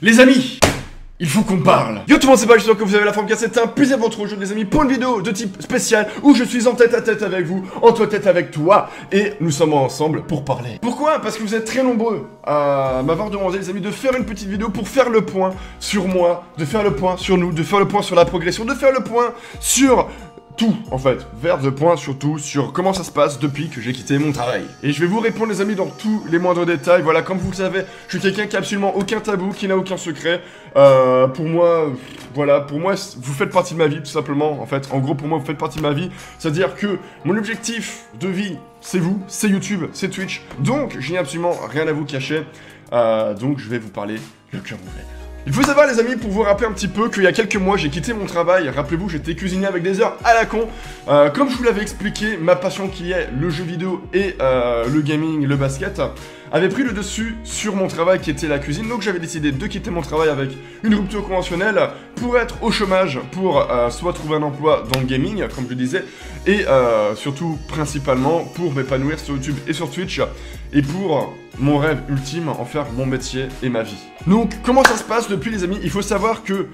Les amis, il faut qu'on parle. Yo tout le monde, c'est pas, j'espère que vous avez la forme car c'est un plaisir de vous retrouver aujourd'hui les amis pour une vidéo de type spécial où je suis en tête à tête avec vous, en tête avec toi et nous sommes ensemble pour parler. Pourquoi? Parce que vous êtes très nombreux à m'avoir demandé les amis de faire une petite vidéo pour faire le point sur moi, de faire le point sur nous, de faire le point sur la progression, de faire le point sur tout, en fait, faire le point sur tout, sur comment ça se passe depuis que j'ai quitté mon travail. Et je vais vous répondre les amis dans tous les moindres détails, voilà, comme vous le savez, je suis quelqu'un qui a absolument aucun tabou, qui n'a aucun secret. Pour moi, voilà, pour moi, vous faites partie de ma vie, tout simplement, en fait. En gros, pour moi, vous faites partie de ma vie, c'est-à-dire que mon objectif de vie, c'est vous, c'est YouTube, c'est Twitch, donc je n'ai absolument rien à vous cacher, donc je vais vous parler le cœur ouvert. Il faut savoir les amis, pour vous rappeler un petit peu qu'il y a quelques mois j'ai quitté mon travail, rappelez-vous j'étais cuisinier avec des heures à la con, comme je vous l'avais expliqué, ma passion qui est le jeu vidéo et le gaming, le basket, avait pris le dessus sur mon travail qui était la cuisine, donc j'avais décidé de quitter mon travail avec une rupture conventionnelle pour être au chômage, pour soit trouver un emploi dans le gaming, comme je disais, et surtout principalement pour m'épanouir sur YouTube et sur Twitch, et pour mon rêve ultime, en faire mon métier et ma vie. Donc comment ça se passe depuis les amis? Il faut savoir que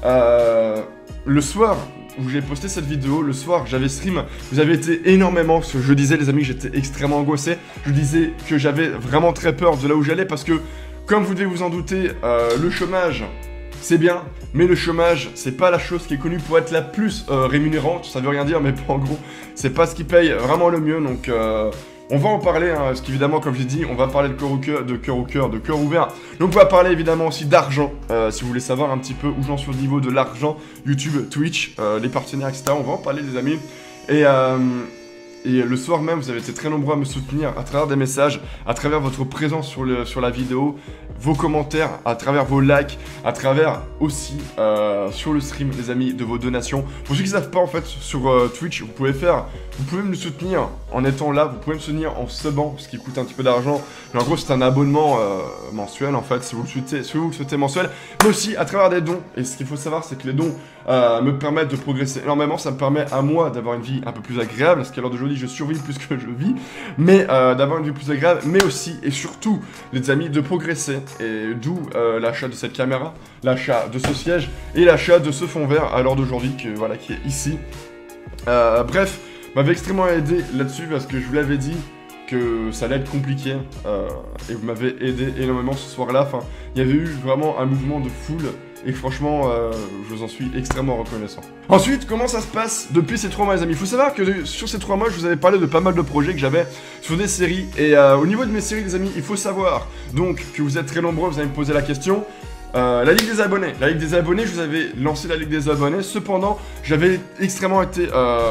le soir où j'ai posté cette vidéo, le soir j'avais stream, vous avez été énormément, parce que je disais les amis que j'étais extrêmement angoissé, je disais que j'avais vraiment très peur de là où j'allais parce que, comme vous devez vous en douter, le chômage c'est bien, mais le chômage c'est pas la chose qui est connue pour être la plus rémunérante, ça veut rien dire mais en gros c'est pas ce qui paye vraiment le mieux, donc on va en parler, hein, parce qu'évidemment, comme j'ai dit, on va parler de cœur ouvert. Donc on va parler évidemment aussi d'argent, si vous voulez savoir un petit peu où j'en suis au niveau de l'argent, YouTube, Twitch, les partenaires, etc. On va en parler les amis. Et le soir même, vous avez été très nombreux à me soutenir à travers des messages, à travers votre présence sur la vidéo, vos commentaires, à travers vos likes, à travers aussi sur le stream, les amis, de vos donations. Pour ceux qui ne savent pas, en fait, sur Twitch, vous pouvez me soutenir en étant là, vous pouvez me soutenir en subant, ce qui coûte un petit peu d'argent. Mais en gros, c'est un abonnement mensuel, en fait, si vous le souhaitez mensuel, mais aussi à travers des dons. Et ce qu'il faut savoir, c'est que les dons me permettent de progresser énormément. Ça me permet à moi d'avoir une vie un peu plus agréable, parce qu'à l'heure d'aujourd'hui, je survis plus que je vis, mais d'avoir une vie plus agréable, mais aussi et surtout, les amis, de progresser. Et d'où l'achat de cette caméra, l'achat de ce siège et l'achat de ce fond vert à l'heure d'aujourd'hui, voilà, qui est ici. Bref, m'avait extrêmement aidé là-dessus parce que je vous l'avais dit que ça allait être compliqué et vous m'avez aidé énormément ce soir-là. Enfin, il y avait eu vraiment un mouvement de foule. Et franchement, je vous en suis extrêmement reconnaissant. Ensuite, comment ça se passe depuis ces 3 mois, les amis? Il faut savoir que sur ces 3 mois, je vous avais parlé de pas mal de projets que j'avais sur des séries. Et au niveau de mes séries, les amis, il faut savoir donc que vous êtes très nombreux, vous allez me poser la question. La Ligue des Abonnés. La Ligue des Abonnés, je vous avais lancé la Ligue des Abonnés. Cependant, j'avais extrêmement été,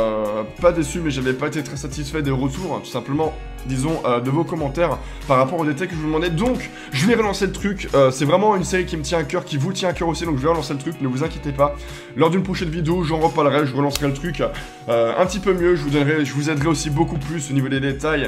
pas déçu, mais j'avais pas été très satisfait des retours, tout simplement, disons, de vos commentaires par rapport aux détails que je vous demandais. Donc, je vais relancer le truc. C'est vraiment une série qui me tient à cœur, qui vous tient à cœur aussi, donc je vais relancer le truc, ne vous inquiétez pas. Lors d'une prochaine vidéo, j'en reparlerai, je relancerai le truc un petit peu mieux. Je vous aiderai aussi beaucoup plus au niveau des détails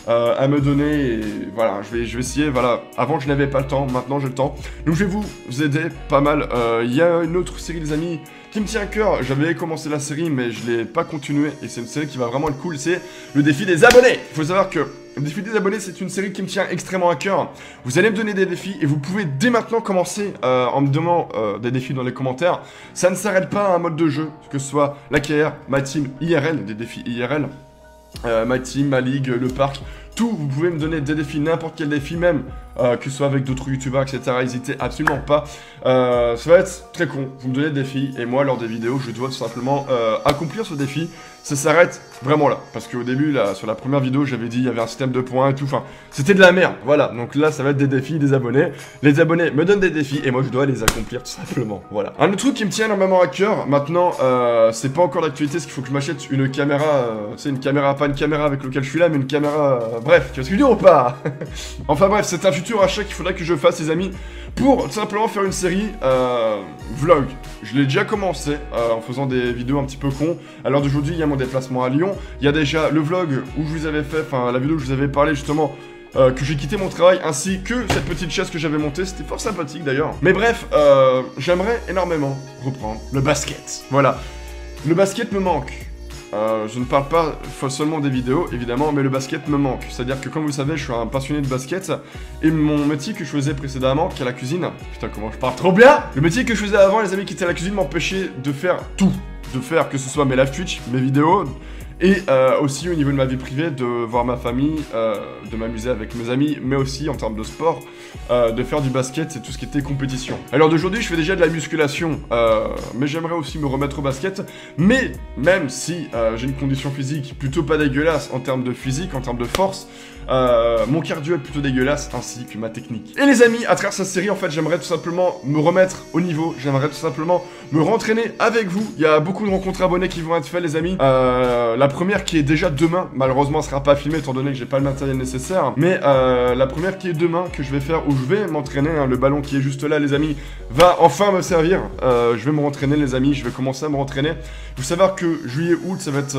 à me donner. Et voilà, je vais essayer, voilà. Avant, je n'avais pas le temps, maintenant j'ai le temps. Donc, je vais vous aider pas mal. Il y a une autre série, les amis, qui me tient à cœur. J'avais commencé la série, mais je l'ai pas continué. Et c'est une série qui va vraiment être cool. C'est le défi des abonnés. Il faut savoir que le défi des abonnés, c'est une série qui me tient extrêmement à cœur. Vous allez me donner des défis et vous pouvez dès maintenant commencer en me donnant des défis dans les commentaires. Ça ne s'arrête pas à un mode de jeu, que ce soit la KR, ma team, IRL, des défis IRL, ma team, ma ligue, le parc. Tout, vous pouvez me donner des défis, n'importe quel défi même, que ce soit avec d'autres youtubeurs, etc. N'hésitez absolument pas. Ça va être très con, vous me donnez des défis, et moi, lors des vidéos, je dois tout simplement accomplir ce défi. Ça s'arrête vraiment là, parce qu'au début, là, sur la première vidéo, j'avais dit il y avait un système de points et tout, enfin, c'était de la merde, voilà. Donc là, ça va être des défis, des abonnés. Les abonnés me donnent des défis, et moi, je dois les accomplir tout simplement, voilà. Un autre truc qui me tient énormément à cœur, maintenant, c'est pas encore d'actualité, c'est qu'il faut que je m'achète une caméra, c'est une caméra, pas une caméra avec laquelle je suis là, mais une caméra, bref, tu vois ce que je veux dire ou pas? Enfin bref, c'est un futur achat qu'il faudra que je fasse, les amis, pour tout simplement faire une série vlog. Je l'ai déjà commencé en faisant des vidéos un petit peu cons. À l'heure d'aujourd'hui, il y a mon déplacement à Lyon. Il y a déjà le vlog où je vous avais fait, enfin la vidéo où je vous avais parlé justement que j'ai quitté mon travail, ainsi que cette petite chaise que j'avais montée. C'était fort sympathique d'ailleurs. Mais bref, j'aimerais énormément reprendre le basket. Voilà. Le basket me manque. je ne parle pas seulement des vidéos, évidemment, mais le basket me manque. C'est-à-dire que, comme vous le savez, je suis un passionné de basket, et mon métier que je faisais précédemment, qui est la cuisine... Putain, comment je parle trop bien! Le métier que je faisais avant, les amis, qui était la cuisine, m'empêchait de faire tout. De faire que ce soit mes live Twitch, mes vidéos... Et aussi au niveau de ma vie privée, de voir ma famille, de m'amuser avec mes amis, mais aussi en termes de sport, de faire du basket et tout ce qui était compétition. Alors d'aujourd'hui, je fais déjà de la musculation, mais j'aimerais aussi me remettre au basket. Mais même si j'ai une condition physique plutôt pas dégueulasse en termes de physique, en termes de force, mon cardio est plutôt dégueulasse, ainsi que ma technique. Et les amis, à travers cette série, en fait, j'aimerais tout simplement me remettre au niveau, j'aimerais tout simplement me rentraîner avec vous. Il y a beaucoup de rencontres abonnés qui vont être faites, les amis. La première qui est déjà demain, malheureusement, elle sera pas filmée étant donné que j'ai pas le matériel nécessaire. Mais la première qui est demain, que je vais faire, où je vais m'entraîner, hein, le ballon qui est juste là, les amis, va enfin me servir. Je vais me rentraîner, les amis, je vais commencer à me rentraîner. Il faut savoir que juillet-août, ça va être...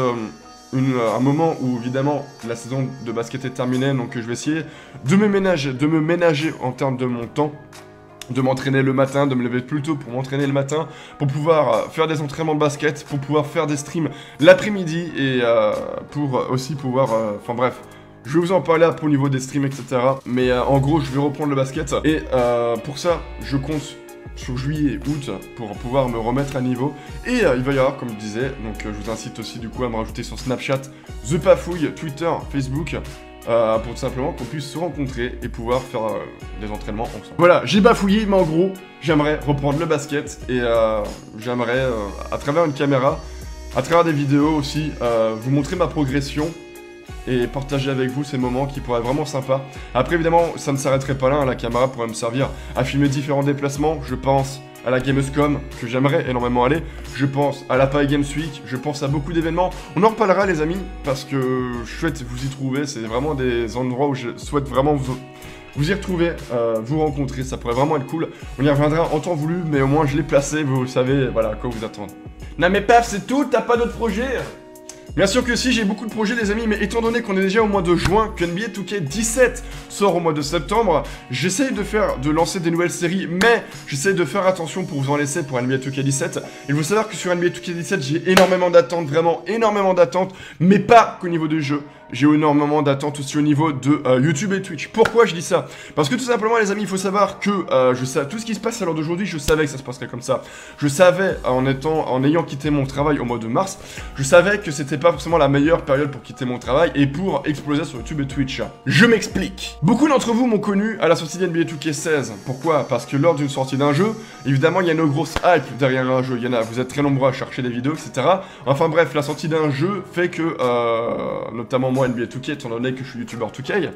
un moment où évidemment la saison de basket est terminée, donc je vais essayer de me ménager en termes de mon temps, de m'entraîner le matin, de me lever plus tôt pour m'entraîner le matin, pour pouvoir faire des entraînements de basket, pour pouvoir faire des streams l'après-midi et pour aussi pouvoir, enfin bref. Je vais vous en parler après au niveau des streams, etc. Mais en gros, je vais reprendre le basket et pour ça, je compte sur juillet et août pour pouvoir me remettre à niveau. Et il va y avoir, comme je disais, donc je vous incite aussi du coup à me rajouter sur Snapchat, The Pafouille, Twitter, Facebook, pour tout simplement qu'on puisse se rencontrer et pouvoir faire des entraînements ensemble. Voilà, j'ai bafouillé, mais en gros, j'aimerais reprendre le basket et j'aimerais, à travers une caméra, à travers des vidéos aussi, vous montrer ma progression et partager avec vous ces moments qui pourraient être vraiment sympas. Après, évidemment, ça ne s'arrêterait pas là, hein, la caméra pourrait me servir à filmer différents déplacements. Je pense à la Gamescom, que j'aimerais énormément aller. Je pense à la Paris Games Week, je pense à beaucoup d'événements. On en reparlera, les amis, parce que je souhaite vous y trouver. C'est vraiment des endroits où je souhaite vraiment vous y retrouver, vous rencontrer. Ça pourrait vraiment être cool. On y reviendra en temps voulu, mais au moins je l'ai placé, vous savez, voilà, à quoi vous attendre. Non mais paf, c'est tout, t'as pas d'autres projets? Bien sûr que si, j'ai beaucoup de projets les amis, mais étant donné qu'on est déjà au mois de juin, que NBA 2K17 sort au mois de septembre, j'essaye de lancer des nouvelles séries, mais j'essaye de faire attention pour vous en laisser pour NBA 2K17. Il faut savoir que sur NBA 2K17, j'ai énormément d'attentes, vraiment énormément d'attentes, mais pas qu'au niveau du jeu. J'ai énormément d'attentes aussi au niveau de YouTube et Twitch. Pourquoi je dis ça? Parce que tout simplement les amis, il faut savoir que je sais, tout ce qui se passe à l'heure d'aujourd'hui, je savais que ça se passerait comme ça. Je savais, en ayant quitté mon travail au mois de mars, je savais que c'était pas forcément la meilleure période pour quitter mon travail et pour exploser sur YouTube et Twitch. Je m'explique. Beaucoup d'entre vous m'ont connu à la sortie d'NBA 2K16. Pourquoi? Parce que lors d'une sortie d'un jeu, évidemment, il y a une grosse hype derrière un jeu. Il y en a, vous êtes très nombreux à chercher des vidéos, etc. Enfin bref, la sortie d'un jeu fait que, notamment moi, NBA 2K, étant donné que je suis youtubeur 2K,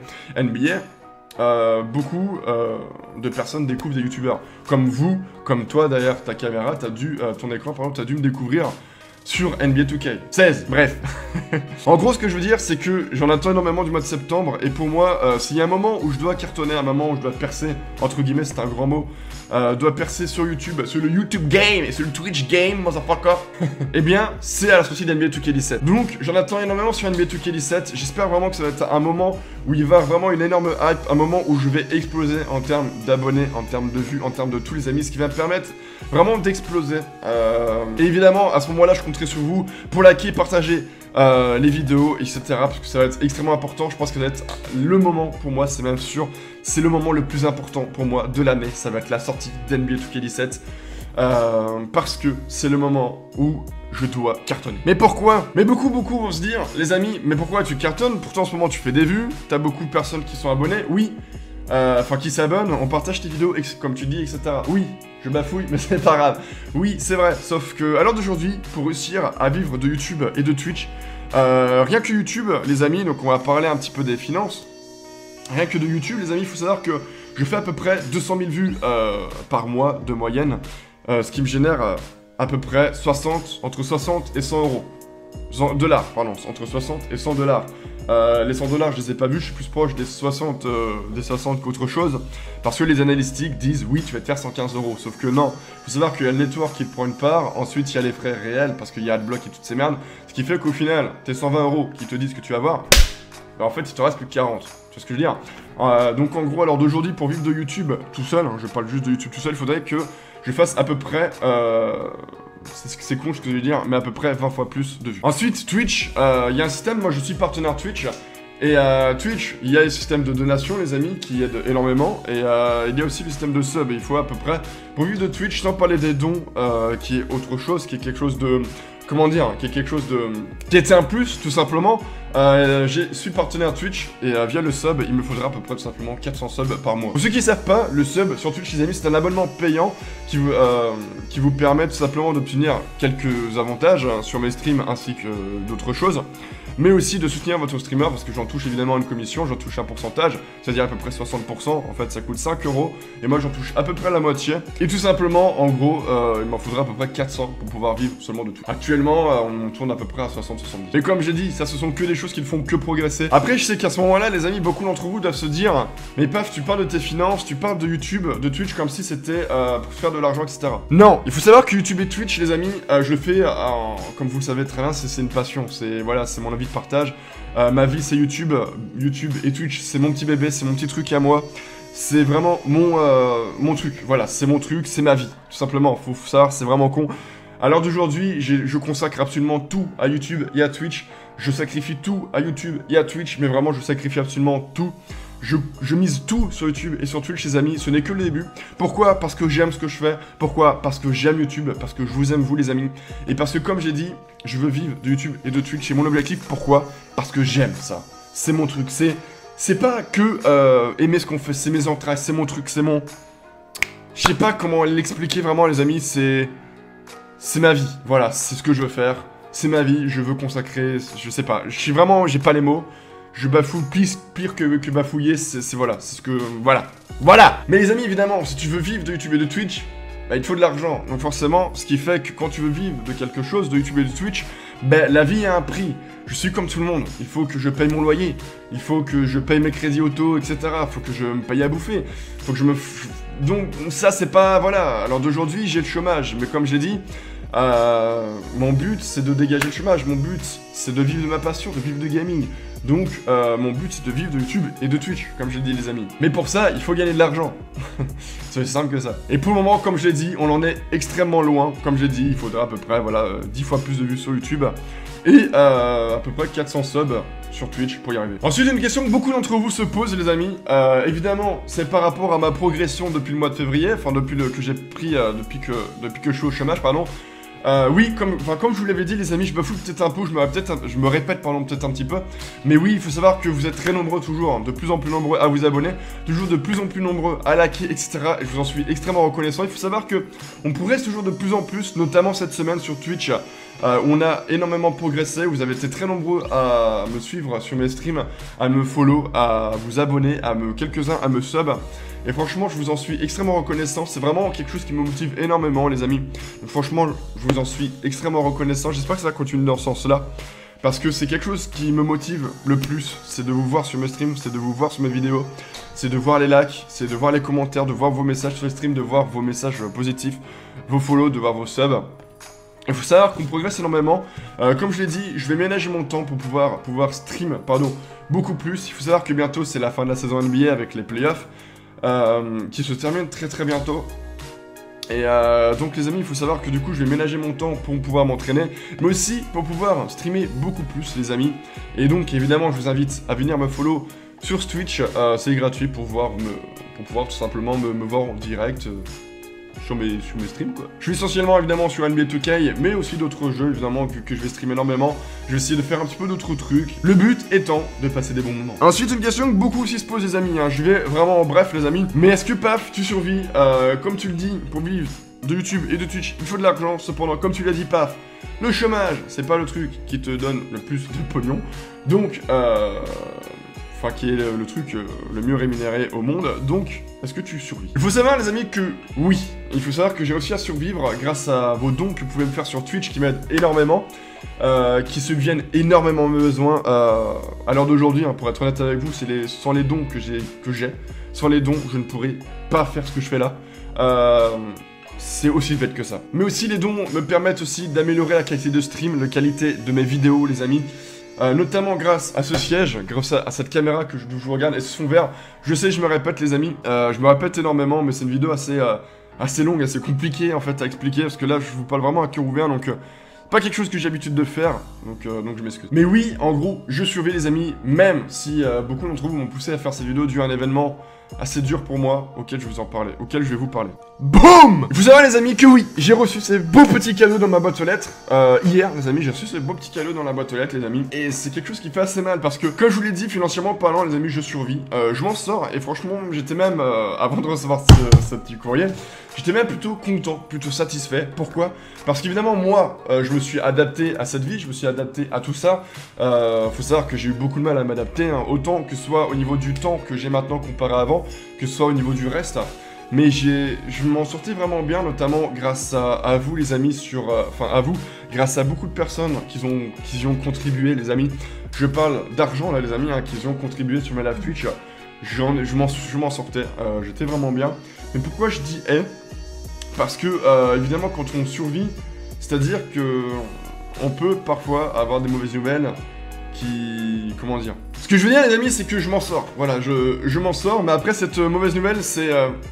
NBA, beaucoup de personnes découvrent des youtubeurs. Comme vous, comme toi derrière ta caméra, ton écran, par exemple, t'as dû me découvrir sur NBA 2K16, bref. En gros, ce que je veux dire, c'est que j'en attends énormément du mois de septembre, et pour moi, s'il y a un moment où je dois cartonner, un moment où je dois percer, entre guillemets, c'est un grand mot, doit percer sur YouTube, sur le YouTube Game et sur le Twitch Game, motherfucker, eh bien, c'est à la sortie d'NBA 2K17. Donc, j'en attends énormément sur NBA 2K17, j'espère vraiment que ça va être un moment où il va y avoir vraiment une énorme hype, un moment où je vais exploser en termes d'abonnés, en termes de vues, en termes de tous les amis, ce qui va me permettre vraiment d'exploser. Et évidemment, à ce moment-là, je compterai sur vous pour liker, partager les vidéos, etc. Parce que ça va être extrêmement important. Je pense que ça va être le moment, pour moi, c'est même sûr, c'est le moment le plus important pour moi de l'année. Ça va être la sortie d'NBA 2K17. Parce que c'est le moment où je dois cartonner. Mais pourquoi? Mais beaucoup vont se dire, les amis, mais pourquoi tu cartonnes? Pourtant en ce moment tu fais des vues, t'as beaucoup de personnes qui sont abonnées, oui, enfin qui s'abonnent, on partage tes vidéos, comme tu dis, etc. Oui, je bafouille, mais c'est pas grave. Oui, c'est vrai, sauf que à l'heure d'aujourd'hui, pour réussir à vivre de YouTube et de Twitch, rien que YouTube, les amis, donc on va parler un petit peu des finances, rien que de YouTube, les amis, il faut savoir que je fais à peu près 200 000 vues par mois de moyenne, ce qui me génère à peu près entre 60 et 100 euros. Dollars, pardon, entre 60 et 100 dollars. Les 100 dollars, je les ai pas vus, je suis plus proche des 60 qu'autre chose. Parce que les analytiques disent, oui, tu vas te faire 115 euros. Sauf que non, il faut savoir qu'il y a le network qui te prend une part, ensuite il y a les frais réels, parce qu'il y a le bloc et toutes ces merdes. Ce qui fait qu'au final, tes 120 euros qui te disent que tu vas avoir, bah en fait, il te reste plus que 40. Tu vois ce que je veux dire? Donc en gros, à l'heure d'aujourd'hui, pour vivre de YouTube tout seul, hein, je parle juste de YouTube tout seul, il faudrait que je fasse à peu près c'est con ce que je veux dire, mais à peu près 20 fois plus de vues. Ensuite, Twitch, il y a un système, moi je suis partenaire Twitch, et Twitch, il y a le système de donation, les amis, qui aide énormément, et il y a aussi le système de sub, et il faut à peu près, pour vivre de Twitch, sans parler des dons, qui est autre chose, qui est quelque chose de... Comment dire, qui est quelque chose de... qui était un plus, tout simplement. Je suis partenaire Twitch, et via le sub, il me faudra à peu près tout simplement 400 subs par mois. Pour ceux qui ne savent pas, le sub sur Twitch, les amis, c'est un abonnement payant qui vous permet tout simplement d'obtenir quelques avantages sur mes streams ainsi que d'autres choses, mais aussi de soutenir votre streamer, parce que j'en touche évidemment une commission, j'en touche un pourcentage, c'est-à-dire à peu près 60%, en fait ça coûte 5 €, et moi j'en touche à peu près la moitié, et tout simplement, en gros, il m'en faudrait à peu près 400 pour pouvoir vivre seulement de tout. Actuellement, on tourne à peu près à 60-70. Et comme j'ai dit, ça ce sont que des choses qui ne font que progresser. Après, je sais qu'à ce moment-là, les amis, beaucoup d'entre vous doivent se dire, mais paf, tu parles de tes finances, tu parles de YouTube, de Twitch, comme si c'était pour faire de l'argent, etc. Non, il faut savoir que YouTube et Twitch, les amis, je le fais, comme vous le savez très bien, c'est une passion, voilà, c'est mon envie de partage. Ma vie, c'est YouTube, YouTube et Twitch, c'est mon petit bébé, c'est mon petit truc à moi. C'est vraiment mon truc, voilà, c'est mon truc, c'est ma vie, tout simplement, faut savoir, c'est vraiment con. À l'heure d'aujourd'hui, je consacre absolument tout à YouTube et à Twitch. Je sacrifie tout à YouTube et à Twitch, mais vraiment, je sacrifie absolument tout. Je mise tout sur YouTube et sur Twitch, les amis. Ce n'est que le début. Pourquoi? Parce que j'aime ce que je fais. Pourquoi? Parce que j'aime YouTube. Parce que je vous aime, vous, les amis. Et parce que, comme j'ai dit, je veux vivre de YouTube et de Twitch. C'est mon objectif. Pourquoi? Parce que j'aime ça. C'est mon truc. C'est pas que aimer ce qu'on fait. C'est mes entrailles. C'est mon truc. C'est mon... Je sais pas comment l'expliquer vraiment, les amis. C'est ma vie. Voilà, c'est ce que je veux faire. C'est ma vie. Je veux consacrer... Je sais pas. Je suis vraiment... J'ai pas les mots. Je bafoue pire que bafouiller, voilà, c'est ce que... Voilà. Mais les amis, évidemment, si tu veux vivre de YouTube et de Twitch, bah, il te faut de l'argent. Donc forcément, ce qui fait que quand tu veux vivre de quelque chose, de YouTube et de Twitch, bah, la vie a un prix. Je suis comme tout le monde. Il faut que je paye mon loyer. Il faut que je paye mes crédits auto, etc. Il faut que je me paye à bouffer. Il faut que je me... Donc ça, c'est pas... Voilà. Alors d'aujourd'hui, j'ai le chômage. Mais comme je l'ai dit... mon but c'est de dégager le chômage, mon but c'est de vivre de ma passion, de vivre de gaming. Donc mon but c'est de vivre de YouTube et de Twitch, comme je l'ai dit les amis. Mais pour ça, il faut gagner de l'argent. C'est aussi simple que ça. Et pour le moment, comme je l'ai dit, on en est extrêmement loin. Comme je l'ai dit, il faudra à peu près 10 fois plus de vues sur YouTube. Et à peu près 400 subs sur Twitch pour y arriver. Ensuite, une question que beaucoup d'entre vous se posent, les amis. Évidemment, c'est par rapport à ma progression depuis le mois de février, enfin depuis que j'ai pris, depuis que je suis au chômage, pardon. Oui, comme je vous l'avais dit, les amis, je bafoue peut-être un peu, je me répète peut-être un petit peu. Mais oui, il faut savoir que vous êtes très nombreux toujours, hein, de plus en plus nombreux à vous abonner, toujours de plus en plus nombreux à liker, etc. Et je vous en suis extrêmement reconnaissant. Il faut savoir que on progresse toujours de plus en plus, notamment cette semaine sur Twitch. On a énormément progressé, vous avez été très nombreux à me suivre sur mes streams, à me follow, à vous abonner, quelques-uns à me sub. Et franchement, je vous en suis extrêmement reconnaissant. C'est vraiment quelque chose qui me motive énormément, les amis. Donc, franchement, je vous en suis extrêmement reconnaissant. J'espère que ça va continuer dans ce sens-là. Parce que c'est quelque chose qui me motive le plus. C'est de vous voir sur mes streams, c'est de vous voir sur mes vidéos. C'est de voir les likes, c'est de voir les commentaires, de voir vos messages sur les streams, de voir vos messages positifs, vos follow, de voir vos subs. Il faut savoir qu'on progresse énormément. Comme je l'ai dit, je vais ménager mon temps pour pouvoir stream, beaucoup plus. Il faut savoir que bientôt, c'est la fin de la saison NBA avec les playoffs. Qui se termine très très bientôt. Et donc les amis, il faut savoir que du coup je vais ménager mon temps pour pouvoir m'entraîner, mais aussi pour pouvoir streamer beaucoup plus, les amis. Et donc évidemment je vous invite à venir me follow sur Twitch, c'est gratuit pour pouvoir tout simplement me voir en direct sur mes streams, quoi. Je suis essentiellement évidemment sur NBA 2K, mais aussi d'autres jeux évidemment que je vais streamer énormément. Je vais essayer de faire un petit peu d'autres trucs, le but étant de passer des bons moments. Ensuite, une question que beaucoup aussi se posent, les amis, hein. Je vais vraiment en bref, les amis. Mais est-ce que paf, tu survis, comme tu le dis, pour vivre de YouTube et de Twitch, il faut de l'argent. Cependant, comme tu l'as dit, paf, le chômage, c'est pas le truc qui te donne le plus de pognon. Donc, qui est le truc le mieux rémunéré au monde. Donc, est-ce que tu survis? Il faut savoir, les amis, que oui, il faut savoir que j'ai réussi à survivre grâce à vos dons que vous pouvez me faire sur Twitch qui m'aident énormément, qui subviennent énormément à mes besoins. À l'heure d'aujourd'hui, hein, pour être honnête avec vous, sans les dons que j'ai, sans les dons, je ne pourrais pas faire ce que je fais là. C'est aussi bête que ça. Mais aussi, les dons me permettent aussi d'améliorer la qualité de stream, la qualité de mes vidéos, les amis. Notamment grâce à ce siège, grâce à cette caméra que je vous regarde et ce fond vert. Je sais, je me répète, les amis, je me répète énormément, mais c'est une vidéo assez assez longue, assez compliquée en fait à expliquer, parce que là je vous parle vraiment à cœur ouvert, donc pas quelque chose que j'ai l'habitude de faire, donc je m'excuse. Mais oui, en gros, je surveille les amis, même si beaucoup d'entre vous m'ont poussé à faire ces vidéos dû à un événement assez dur pour moi, auquel je vais vous parler. BOUM! Il faut savoir les amis que oui, j'ai reçu ces beaux petits cadeaux dans ma boîte aux lettres. Hier les amis, j'ai reçu ces beaux petits cadeaux dans la boîte aux lettres les amis. Et c'est quelque chose qui fait assez mal parce que, comme je vous l'ai dit, financièrement parlant les amis, je survis. Je m'en sors et franchement, j'étais même, avant de recevoir ce petit courrier, j'étais même plutôt content, plutôt satisfait. Pourquoi? Parce qu'évidemment moi, je me suis adapté à cette vie, je me suis adapté à tout ça. Faut savoir que j'ai eu beaucoup de mal à m'adapter, hein, autant que ce soit au niveau du temps que j'ai maintenant comparé à avant, que ce soit au niveau du reste. Mais je m'en sortais vraiment bien, notamment grâce à vous les amis, à vous, grâce à beaucoup de personnes qui y ont contribué les amis. Je parle d'argent là les amis, hein, qui y ont contribué sur mes live Twitch. Je m'en sortais, j'étais vraiment bien. Mais pourquoi je dis parce que évidemment quand on survit, c'est-à-dire que on peut parfois avoir des mauvaises nouvelles comment dire. Ce que je veux dire les amis, c'est que je m'en sors. Voilà, je m'en sors, mais après cette mauvaise nouvelle, c'est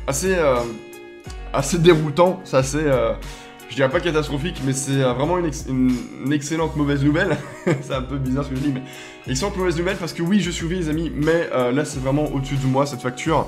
assez déroutant, c'est assez, je dirais pas catastrophique, mais c'est vraiment une excellente mauvaise nouvelle. C'est un peu bizarre ce que je dis, mais excellente mauvaise nouvelle parce que oui, je survis les amis, mais là c'est vraiment au-dessus de moi cette facture.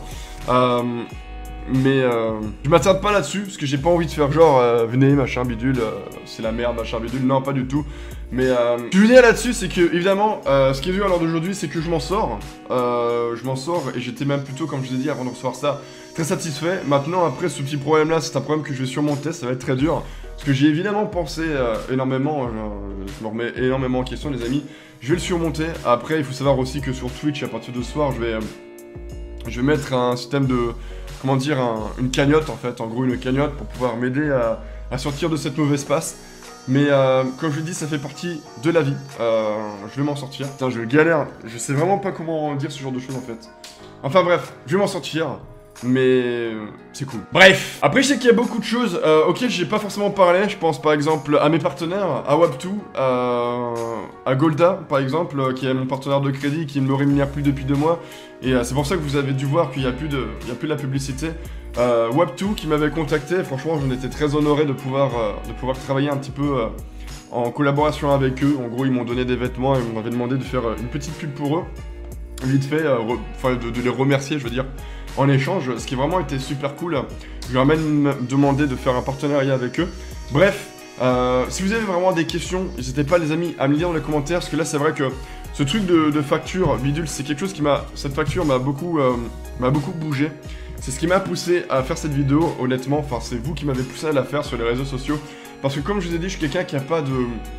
Mais je m'attarde pas là-dessus, parce que j'ai pas envie de faire genre, venez, machin, bidule, c'est la merde, machin, bidule, non, pas du tout. Mais ce que je veux dire là-dessus, c'est que, évidemment, ce qui est vu à l'heure d'aujourd'hui, c'est que je m'en sors. Et j'étais même plutôt, comme je vous ai dit avant de recevoir ça, très satisfait. Maintenant, après, ce petit problème-là, c'est un problème que je vais surmonter, ça va être très dur. Parce que j'ai évidemment pensé énormément, je me remets énormément en question, les amis. Je vais le surmonter. Après, il faut savoir aussi que sur Twitch, à partir de ce soir, je vais mettre un système de... Comment dire, une cagnotte en fait, en gros une cagnotte pour pouvoir m'aider à sortir de cette mauvaise passe. Mais comme je l'ai dit, ça fait partie de la vie, je vais m'en sortir. Putain, je galère, je sais vraiment pas comment dire ce genre de choses en fait. Enfin bref, je vais m'en sortir, mais c'est cool. Bref, après je sais qu'il y a beaucoup de choses auxquelles j'ai pas forcément parlé. Je pense par exemple à mes partenaires, à Wap2, à Golda par exemple, qui est mon partenaire de crédit, qui ne me rémunère plus depuis 2 mois. Et c'est pour ça que vous avez dû voir qu'il n'y a plus de la publicité. Wap2 qui m'avait contacté, franchement j'en étais très honoré de pouvoir travailler un petit peu en collaboration avec eux. En gros ils m'ont donné des vêtements et m'avaient demandé de faire une petite pub pour eux. Vite fait, de les remercier je veux dire, en échange, ce qui vraiment été super cool. Je leur ai même demandé de faire un partenariat avec eux. Bref, si vous avez vraiment des questions, n'hésitez pas les amis à me le dire dans les commentaires, parce que là c'est vrai que ce truc de facture bidule, c'est quelque chose cette facture m'a beaucoup bougé. C'est ce qui m'a poussé à faire cette vidéo, honnêtement. Enfin, c'est vous qui m'avez poussé à la faire sur les réseaux sociaux. Parce que comme je vous ai dit, je suis quelqu'un qui a pas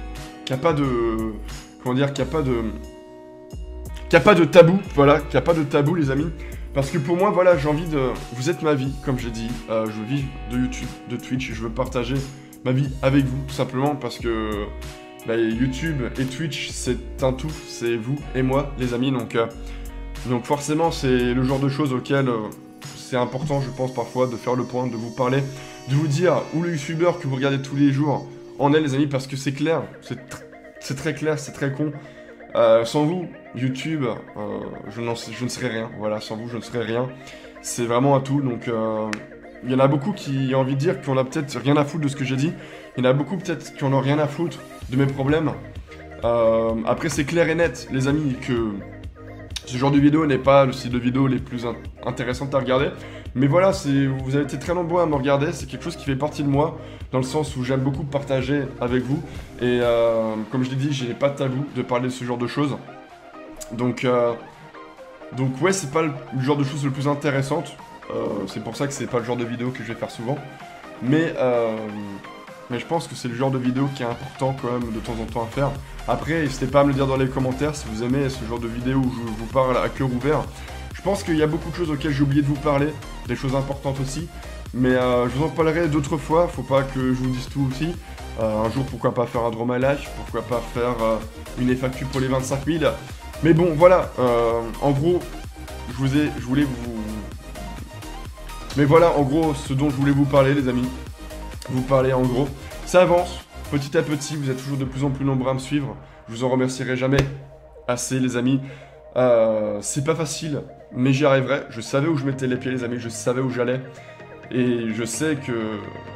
de tabou, voilà, qui a pas de tabou les amis. Parce que pour moi, voilà, j'ai envie de... Vous êtes ma vie, comme j'ai dit. Je vis de YouTube, de Twitch, et je veux partager ma vie avec vous, tout simplement, parce que... YouTube et Twitch, c'est un tout, c'est vous et moi, les amis, donc forcément, c'est le genre de choses auxquelles c'est important, je pense, parfois, de faire le point, de vous parler, de vous dire où le youtubeur que vous regardez tous les jours en est, les amis, parce que c'est clair, c'est très clair, c'est très con. Sans vous, YouTube, je ne serais rien, voilà, sans vous, je ne serais rien. C'est vraiment un tout, donc il y en a beaucoup qui ont envie de dire qu'on a peut-être rien à foutre de ce que j'ai dit. Il y en a beaucoup peut-être qui en ont rien à foutre de mes problèmes. Après c'est clair et net les amis que ce genre de vidéo n'est pas le style de vidéo les plus intéressantes à regarder. Mais voilà, vous avez été très nombreux à me regarder, c'est quelque chose qui fait partie de moi, dans le sens où j'aime beaucoup partager avec vous. Et comme je l'ai dit, je n'ai pas de tabou de parler de ce genre de choses. Donc ouais, c'est pas le genre de choses le plus intéressante. C'est pour ça que c'est pas le genre de vidéo que je vais faire souvent. Mais je pense que c'est le genre de vidéo qui est important quand même de temps en temps à faire. Après, n'hésitez pas à me le dire dans les commentaires si vous aimez ce genre de vidéo où je vous parle à cœur ouvert. Je pense qu'il y a beaucoup de choses auxquelles j'ai oublié de vous parler, des choses importantes aussi. Mais je vous en parlerai d'autres fois, faut pas que je vous dise tout aussi. Un jour, pourquoi pas faire un Draw My Life, pourquoi pas faire une FAQ pour les 25 000. Mais bon, voilà, en gros, je voulais vous... Mais voilà, en gros, ce dont je voulais vous parler, les amis. Vous parler, en gros. Ça avance, petit à petit, vous êtes toujours de plus en plus nombreux à me suivre. Je vous en remercierai jamais assez, les amis. C'est pas facile, mais j'y arriverai. Je savais où je mettais les pieds, les amis, je savais où j'allais. Et je sais que...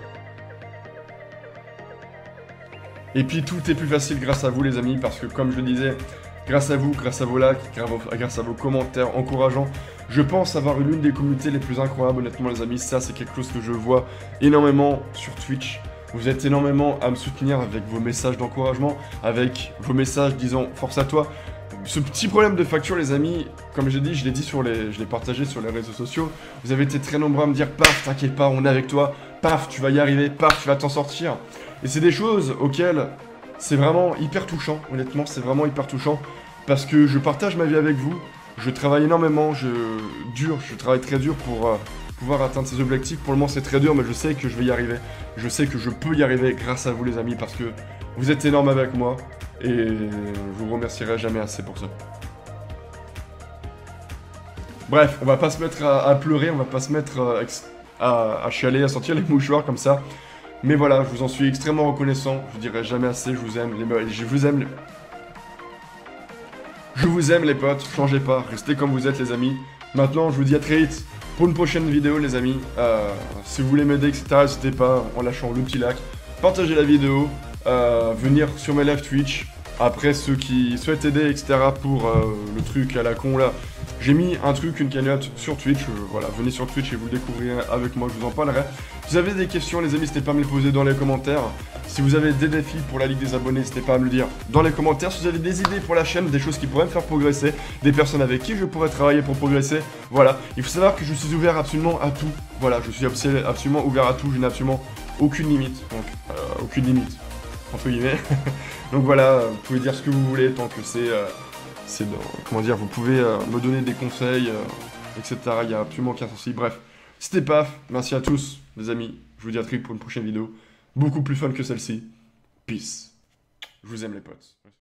Et puis tout est plus facile grâce à vous les amis, parce que comme je le disais, grâce à vous, grâce à vos likes, grâce à vos commentaires encourageants, je pense avoir l'une des communautés les plus incroyables honnêtement les amis. Ça c'est quelque chose que je vois énormément sur Twitch. Vous êtes énormément à me soutenir avec vos messages d'encouragement, avec vos messages disant force à toi. Ce petit problème de facture les amis, comme j'ai dit, je l'ai partagé sur les réseaux sociaux. Vous avez été très nombreux à me dire paf, t'inquiète pas, on est avec toi, paf, tu vas y arriver, paf, tu vas t'en sortir. Et c'est des choses auxquelles c'est vraiment hyper touchant, honnêtement, c'est vraiment hyper touchant. Parce que je partage ma vie avec vous, je travaille énormément, je travaille très dur pour pouvoir atteindre ces objectifs. Pour le moment c'est très dur, mais je sais que je vais y arriver. Je sais que je peux y arriver grâce à vous les amis, parce que vous êtes énormes avec moi. Et je vous remercierai jamais assez pour ça. Bref, on va pas se mettre à pleurer, on va pas se mettre à chialer, à sortir les mouchoirs comme ça. Mais voilà, je vous en suis extrêmement reconnaissant. Je vous dirai jamais assez, je vous aime. Je vous aime les potes, changez pas, restez comme vous êtes les amis. Maintenant, je vous dis à très vite pour une prochaine vidéo les amis. Si vous voulez m'aider, etc., n'hésitez pas en lâchant le petit like. Partagez la vidéo, venir sur mes live Twitch. Après, ceux qui souhaitent aider, etc., pour le truc à la con là, j'ai mis un truc, une cagnotte sur Twitch. Voilà, venez sur Twitch et vous découvrirez avec moi, je vous en parlerai. Si vous avez des questions, les amis, n'hésitez pas à me les poser dans les commentaires. Si vous avez des défis pour la Ligue des Abonnés, n'hésitez pas à me le dire dans les commentaires. Si vous avez des idées pour la chaîne, des choses qui pourraient me faire progresser, des personnes avec qui je pourrais travailler pour progresser, voilà. Il faut savoir que je suis ouvert absolument à tout. Voilà, je suis absolument ouvert à tout, je n'ai absolument aucune limite. Donc, aucune limite, entre guillemets. Donc voilà, vous pouvez dire ce que vous voulez tant que comment dire, vous pouvez me donner des conseils, etc. Il n'y a absolument aucun souci. Bref, c'était paf. Merci à tous, les amis. Je vous dis à très vite pour une prochaine vidéo. Beaucoup plus fun que celle-ci. Peace. Je vous aime les potes.